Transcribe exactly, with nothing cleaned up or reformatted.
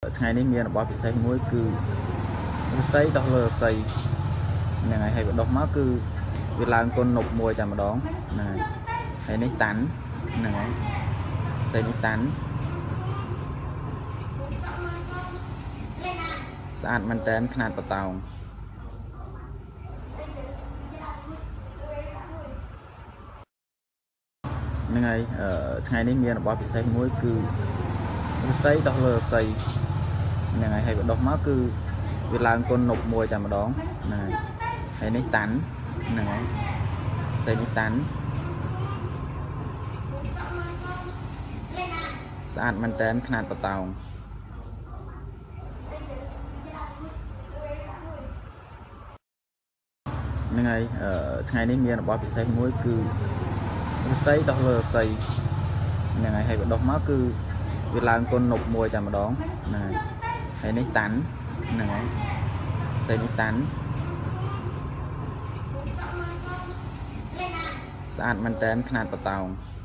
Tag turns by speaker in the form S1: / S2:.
S1: ថ្ងៃនេះមានរបស់ពិសេសមួយគឺរស័យដោះលើរស័យហ្នឹងហើយហើយបដោះមកគឺវាឡើងគុណនប់មួយតែម្ដងហ្នឹងហើយហើយនេះតាន់ហ្នឹងហើយផ្សេងនេះតាន់ស្អាតមែនតើຂະຫນາດបតោងហ្នឹងហើយថ្ងៃនេះមានរបស់ពិសេសមួយគឺរស័យដោះលើរស័យហ្នឹងហើយហើយបដោះមកគឺវាឡើងគុណនប់មួយតែម្ដងហ្នឹងហើយហើយនេះតាន់ហ្នឹងហើយផ្សេងនេះតាន់ស្អាតមែនតើຂະຫນາດបតោងហ្នឹងហើយថ្ងៃនេះមានរបស់ពិសេសមួយគឺរស័យដោះលើរស័យហ្នឹងហើយហើយបដោះមកគឺវាឡើងគុណនប់មួយតែម្ដងហ្នឹងហើយហើយនេះតាន់ហ្នឹងហើយផ្សេងនេះតាន់ស្អាតមែនតើຂະຫນាดបតោង